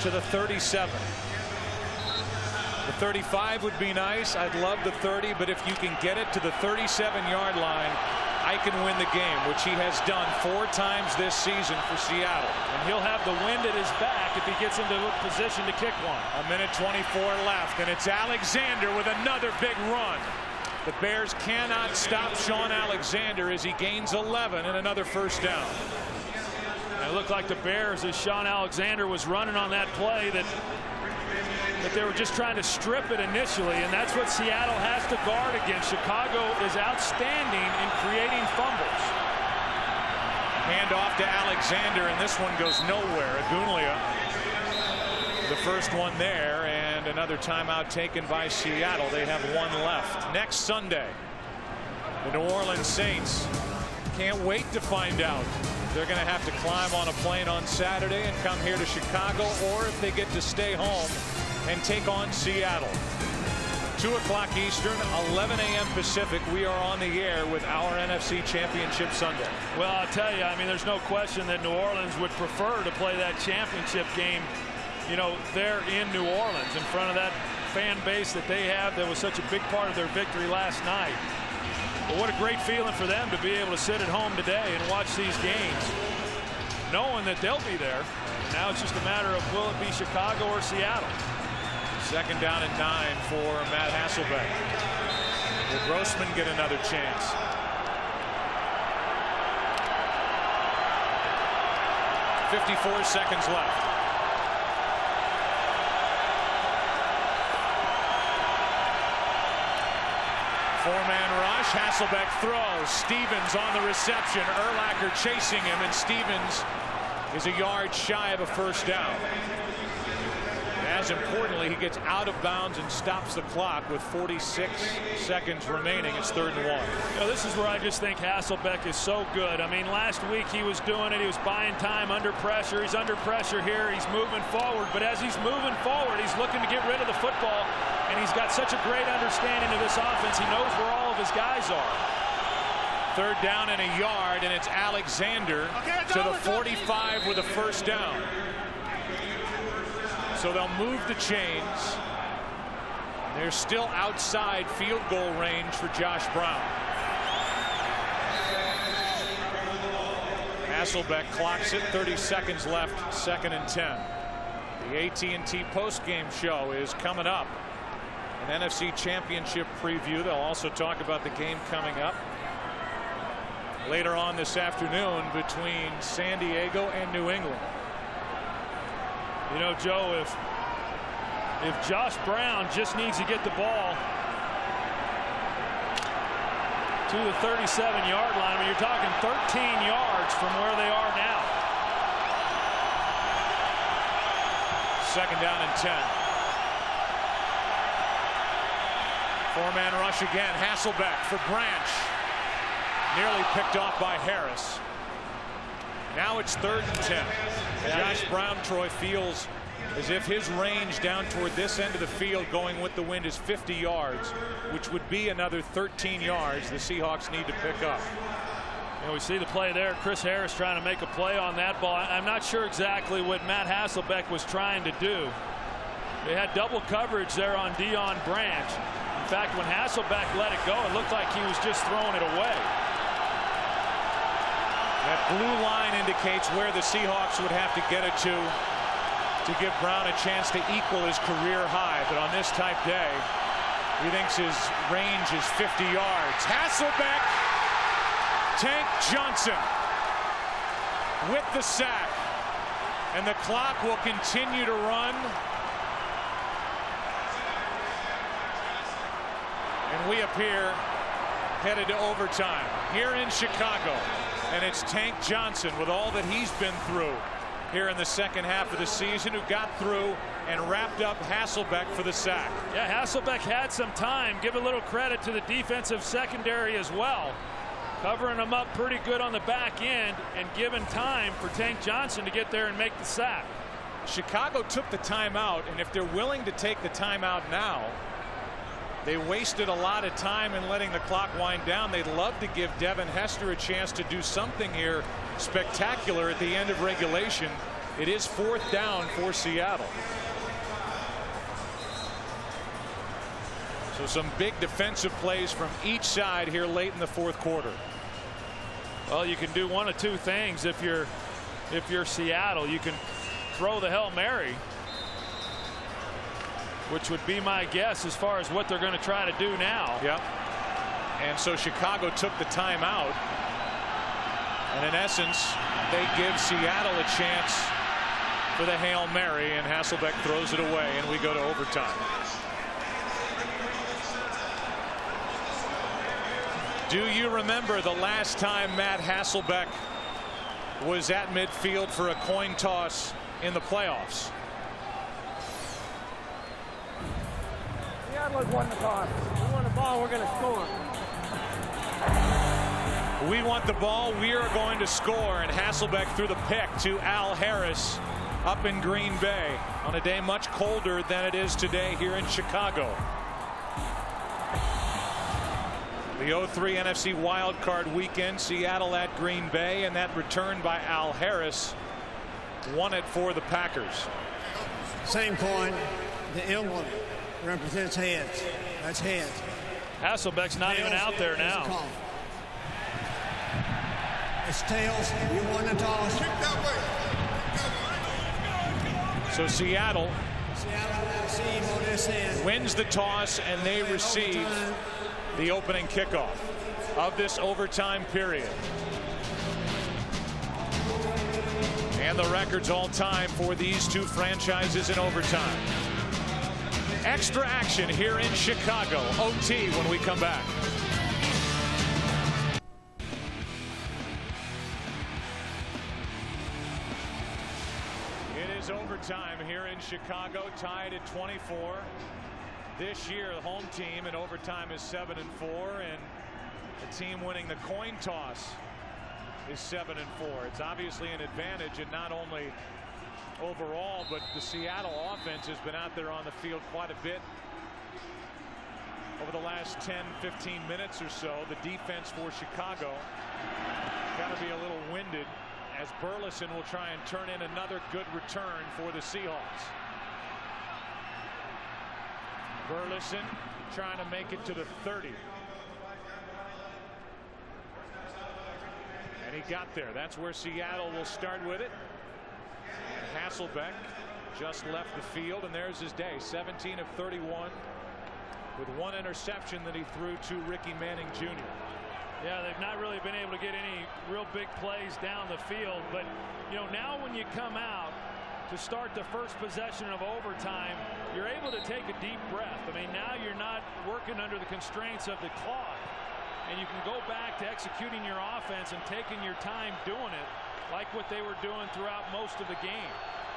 to the 37. The 35 would be nice. I'd love the 30, but if you can get it to the 37-yard line, I can win the game, which he has done 4 times this season for Seattle. And he'll have the wind at his back if he gets into a position to kick one. 1:24 left, and it's Alexander with another big run. The Bears cannot stop Shaun Alexander as he gains 11 and another first down. And it looked like the Bears, as Shaun Alexander was running on that play, that they were just trying to strip it initially, and that's what Seattle has to guard against. Chicago is outstanding in creating fumbles. Hand off to Alexander, and this one goes nowhere. Aguilar, the first one there, and another timeout taken by Seattle. They have 1 left. Next Sunday, the New Orleans Saints can't wait to find out. They're going to have to climb on a plane on Saturday and come here to Chicago, or if they get to stay home and take on Seattle. 2 o'clock Eastern, 11 a.m. Pacific. We are on the air with our NFC Championship Sunday. Well, I'll tell you, I mean, there's no question that New Orleans would prefer to play that championship game, you know, there in New Orleans in front of that fan base that they have that was such a big part of their victory last night. But what a great feeling for them to be able to sit at home today and watch these games, knowing that they'll be there. Now it's just a matter of will it be Chicago or Seattle. 2nd down and 9 for Matt Hasselbeck. Will Grossman get another chance? .54 seconds left. Four-man rush. Hasselbeck throws. Stevens on the reception. Urlacher chasing him, and Stevens is a yard shy of a first down. As importantly, he gets out of bounds and stops the clock with 46 seconds remaining. It's 3rd and 1. You know, this is where I just think Hasselbeck is so good. I mean, last week he was doing it. He was buying time under pressure. He's under pressure here. He's moving forward. But as he's moving forward, he's looking to get rid of the football. And he's got such a great understanding of this offense. He knows where all of his guys are. 3rd down and a yard, and it's Alexander to the 45 with a first down. So they'll move the chains. They're still outside field goal range for Josh Brown. Hasselbeck clocks it. 30 seconds left. 2nd and 10. The AT&T postgame show is coming up. An NFC Championship preview. They'll also talk about the game coming up later on this afternoon between San Diego and New England. You know, Joe, if Josh Brown just needs to get the ball to the 37-yard line, I mean, you're talking 13 yards from where they are now. 2nd down and 10. Four-man rush again. Hasselbeck for Branch. Nearly picked off by Harris. Now it's 3rd and 10. Josh Brown, Troy, feels as if his range down toward this end of the field going with the wind is 50 yards, which would be another 13 yards the Seahawks need to pick up. You know, we see the play there. Chris Harris trying to make a play on that ball. I'm not sure exactly what Matt Hasselbeck was trying to do. They had double coverage there on Deion Branch. In fact, when Hasselbeck let it go, it looked like he was just throwing it away. That blue line indicates where the Seahawks would have to get it to give Brown a chance to equal his career high. But on this type day, he thinks his range is 50 yards. Hasselbeck, Tank Johnson with the sack. And the clock will continue to run. And we appear headed to overtime here in Chicago. And it's Tank Johnson, with all that he's been through here in the second half of the season, who got through and wrapped up Hasselbeck for the sack. Yeah, Hasselbeck had some time. Give a little credit to the defensive secondary as well. Covering him up pretty good on the back end and giving time for Tank Johnson to get there and make the sack. Chicago took the timeout, and if they're willing to take the timeout now, they wasted a lot of time in letting the clock wind down. They'd love to give Devin Hester a chance to do something here spectacular at the end of regulation It is 4th down for Seattle. So some big defensive plays from each side here late in the 4th quarter. Well, you can do one of two things. If you're Seattle, you can throw the Hail Mary, which would be my guess as far as what they're going to try to do now. Yep. And so Chicago took the timeout, and in essence they give Seattle a chance for the Hail Mary, and Hasselbeck throws it away, and we go to overtime. Do you remember the last time Matt Hasselbeck was at midfield for a coin toss in the playoffs? Seattle has won the toss. We want the ball, we're going to score. We want the ball, we are going to score, and Hasselbeck threw the pick to Al Harris up in Green Bay on a day much colder than it is today here in Chicago. The 0-3 NFC wildcard weekend, Seattle at Green Bay, and that return by Al Harris won it for the Packers. Same coin. The emblem represents heads. That's heads. Hasselbeck's not even out there now. It's tails. You won the toss. So Seattle wins the toss, and they receive the opening kickoff of this overtime period. And the records all time for these two franchises in overtime. Extra action here in Chicago. OT when we come back. It is overtime here in Chicago, tied at 24. This year, the home team in overtime is 7-4, and the team winning the coin toss is 7-4. It's obviously an advantage, and not only overall, but the Seattle offense has been out there on the field quite a bit over the last 10-15 minutes or so. The defense for Chicago got to be a little winded, as Burleson will try and turn in another good return for the Seahawks. Burleson trying to make it to the 30. And he got there. That's where Seattle will start with it. And Hasselbeck just left the field, and there's his day. 17 of 31 with one interception that he threw to Ricky Manning Jr. Yeah, they've not really been able to get any real big plays down the field, but you know, now when you come out to start the first possession of overtime, you're able to take a deep breath. I mean, now you're not working under the constraints of the clock, and you can go back to executing your offense and taking your time doing it like what they were doing throughout most of the game.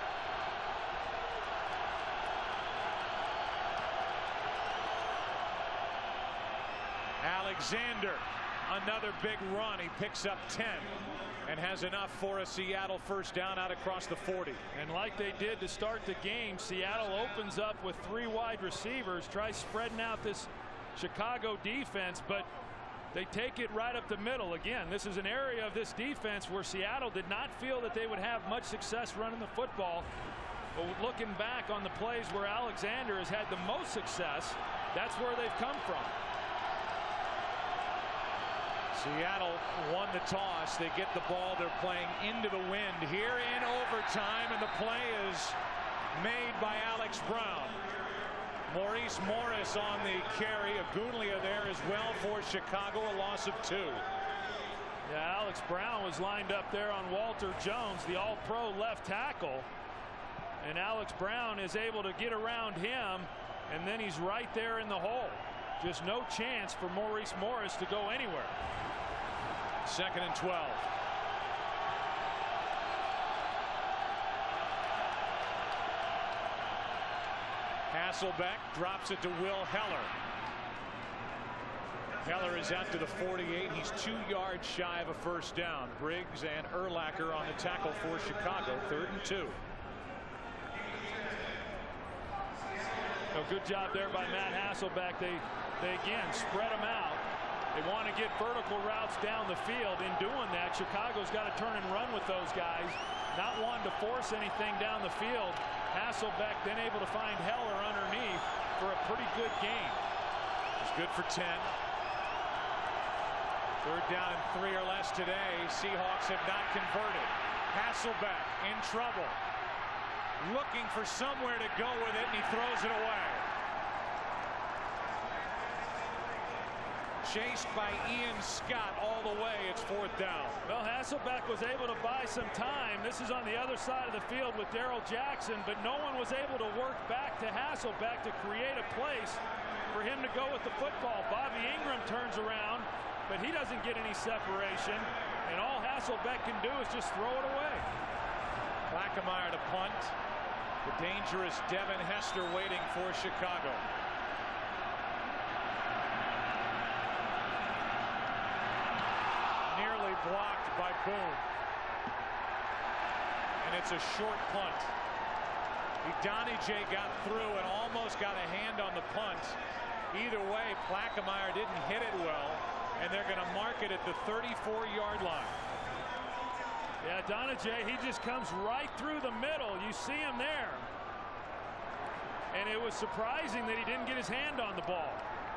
Alexander, another big run. He picks up 10 and has enough for a Seattle first down out across the 40. And like they did to start the game, Seattle opens up with 3 wide receivers, tries spreading out this Chicago defense, but they take it right up the middle. Again, this is an area of this defense where Seattle did not feel that they would have much success running the football. But looking back on the plays where Alexander has had the most success, that's where they've come from. Seattle won the toss. They get the ball. They're playing into the wind here in overtime, and the play is made by Alex Brown. Maurice Morris on the carry. Agulia there as well for Chicago, a loss of 2. Yeah, Alex Brown was lined up there on Walter Jones, the all-pro left tackle, and Alex Brown is able to get around him, and then he's right there in the hole. Just no chance for Maurice Morris to go anywhere. 2nd and 12. Hasselbeck drops it to Will Heller. Heller is out to the 48. He's 2 yards shy of a first down. Briggs and Urlacher on the tackle for Chicago. 3rd and 2. A good job there by Matt Hasselbeck. They again spread them out. They want to get vertical routes down the field. In doing that, Chicago's got to turn and run with those guys, not wanting to force anything down the field. Hasselbeck then able to find Heller underneath for a pretty good game. It's good for 10. Third down and 3 or less today. Seahawks have not converted. Hasselbeck in trouble. Looking for somewhere to go with it, and he throws it away. Chased by Ian Scott all the way. It's 4th down. Well, Hasselbeck was able to buy some time. This is on the other side of the field with Darrell Jackson, but no one was able to work back to Hasselbeck to create a place for him to go with the football. Bobby Ingram turns around, but he doesn't get any separation, and all Hasselbeck can do is just throw it away. Plaquemire to punt. The dangerous Devin Hester waiting for Chicago. Nearly blocked by Boone. And it's a short punt. Idonije got through and almost got a hand on the punt. Either way, Plaquemire didn't hit it well, and they're going to mark it at the 34-yard line. Yeah, Idonije, he just comes right through the middle. You see him there. And it was surprising that he didn't get his hand on the ball.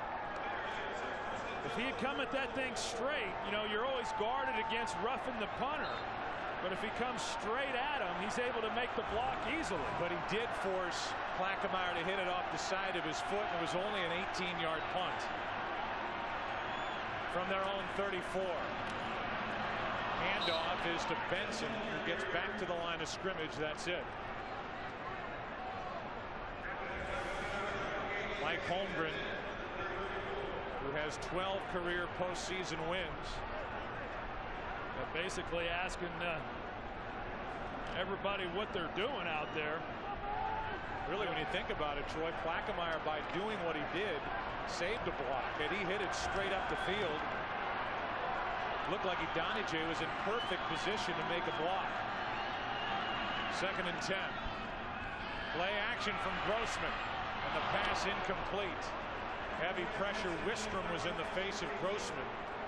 If he had come at that thing straight, you know, you're always guarded against roughing the punter. But if he comes straight at him, he's able to make the block easily. But he did force Plaquemire to hit it off the side of his foot, and it was only an 18-yard punt from their own 34. Handoff is to Benson, who gets back to the line of scrimmage. That's it. Mike Holmgren, who has 12 career postseason wins. Basically asking everybody what they're doing out there. Really, when you think about it, Troy, Plaquemire, by doing what he did, saved a block. Had he hit it straight up the field, looked like Idonije was in perfect position to make a block. 2nd and 10. Play action from Grossman, and the pass incomplete. Heavy pressure. Wistrom was in the face of Grossman.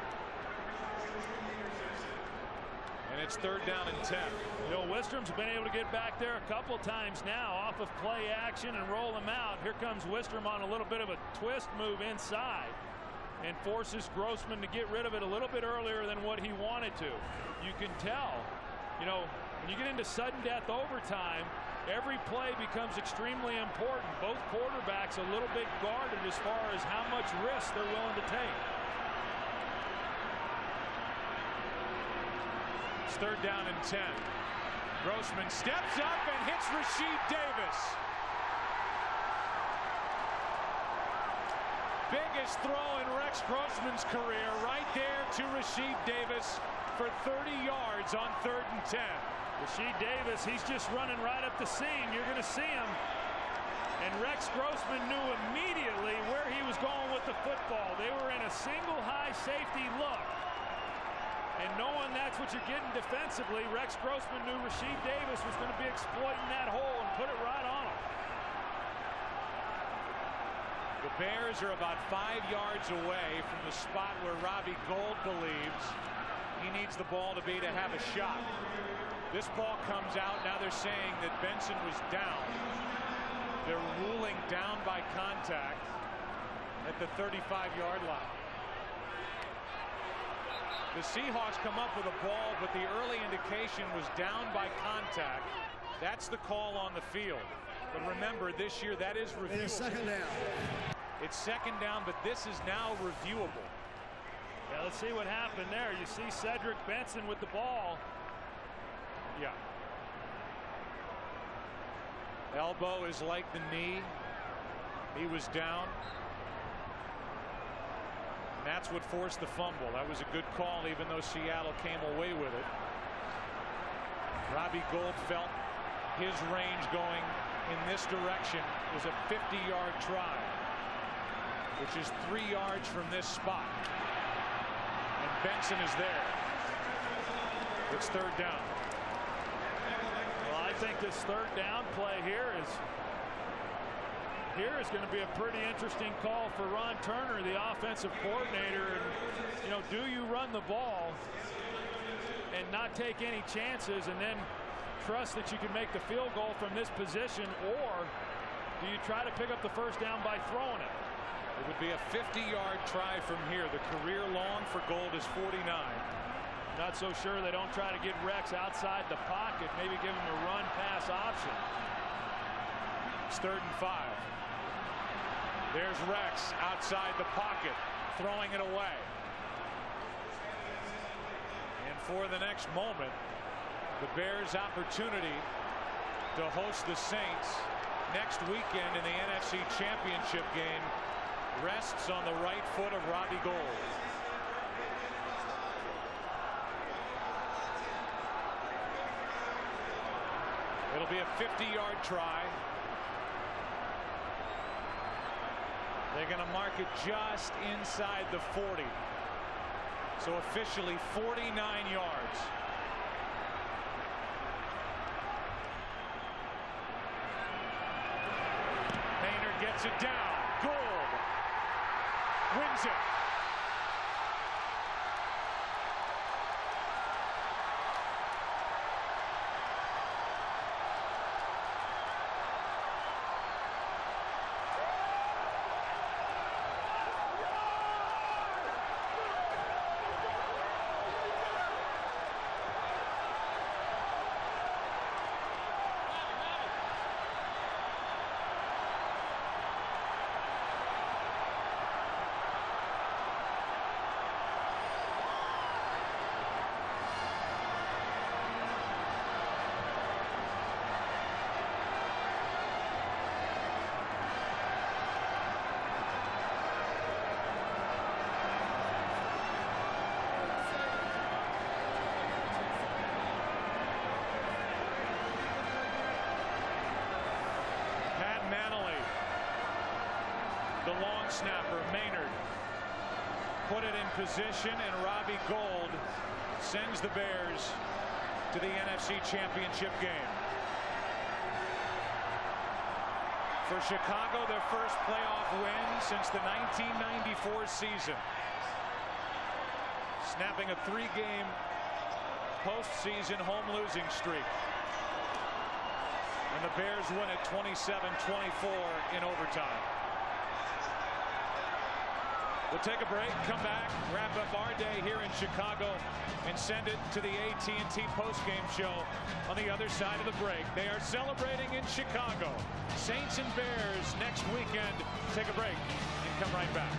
And it's 3rd down and 10. You know, Wistrom's been able to get back there a couple times now off of play action and roll him out. Here comes Wistrom on a little bit of a twist move inside and forces Grossman to get rid of it a little bit earlier than what he wanted to. You can tell, you know, when you get into sudden death overtime, every play becomes extremely important. Both quarterbacks a little bit guarded as far as how much risk they're willing to take. It's 3rd down and 10. Grossman steps up and hits Rasheed Davis. Biggest throw in Rex Grossman's career, right there to Rasheed Davis for 30 yards on 3rd and 10. Rasheed Davis, he's just running right up the seam. You're going to see him. And Rex Grossman knew immediately where he was going with the football. They were in a single high safety look. And knowing that's what you're getting defensively, Rex Grossman knew Rasheed Davis was going to be exploiting that hole and put it right on him. The Bears are about 5 yards away from the spot where Robbie Gould believes he needs the ball to have a shot. This ball comes out. Now they're saying that Benson was down. They're ruling down by contact at the 35-yard line. The Seahawks come up with a ball, but the early indication was down by contact. That's the call on the field. But remember, this year that is reviewable. It's 2nd down. It's 2nd down, but this is now reviewable. Yeah, let's see what happened there. You see Cedric Benson with the ball. Yeah. Elbow is like the knee. He was down. And that's what forced the fumble. That was a good call, even though Seattle came away with it. Robbie Gould felt his range going in this direction was a 50-yard try, which is 3 yards from this spot. And Benson is there. It's 3rd down. Well, I think this 3rd down play here is Here is going to be a pretty interesting call for Ron Turner, the offensive coordinator. And, you know, do you run the ball and not take any chances and then trust that you can make the field goal from this position, or do you try to pick up the first down by throwing it? It would be a 50-yard try from here. The career long for Gould is 49. Not so sure they don't try to get Rex outside the pocket, maybe give him a run pass option. It's 3rd and 5. There's Rex outside the pocket, throwing it away. And for the next moment, the Bears' opportunity to host the Saints next weekend in the NFC Championship game rests on the right foot of Robbie Gould. It'll be a 50-yard try. They're going to mark it just inside the 40. So officially 49 yards. Maynard gets it down. Gould wins it. The long snapper, Maynard, put it in position, and Robbie Gould sends the Bears to the NFC Championship game. For Chicago, their first playoff win since the 1994 season. Snapping a 3-game postseason home losing streak. And the Bears win it 27-24 in overtime. We'll take a break, come back, wrap up our day here in Chicago, and send it to the AT&T postgame show on the other side of the break. They are celebrating in Chicago. Saints and Bears next weekend. Take a break and come right back.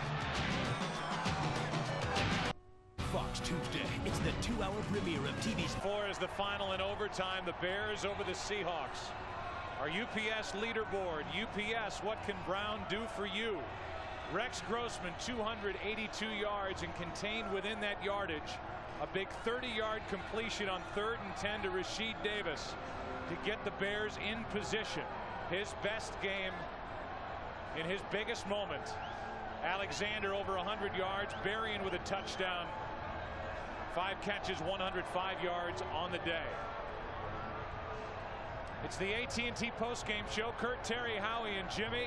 Fox Tuesday. It's the 2-hour premiere of TV's 4 is the final in overtime. The Bears over the Seahawks. Our UPS leaderboard. UPS, what can Brown do for you? Rex Grossman, 282 yards, and contained within that yardage a big 30-yard completion on 3rd and 10 to Rasheed Davis to get the Bears in position. His best game in his biggest moment. Alexander over 100 yards, Berrien with a touchdown. 5 catches, 105 yards on the day. It's the AT&T postgame show. Kurt, Terry, Howie, and Jimmy.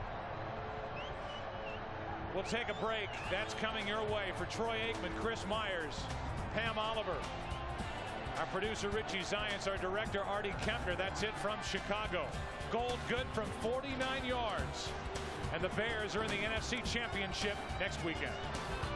We'll take a break. That's coming your way. For Troy Aikman, Chris Myers, Pam Oliver, our producer Richie Zients, our director Artie Kempner. That's it from Chicago. Gould good from 49 yards. And the Bears are in the NFC Championship next weekend.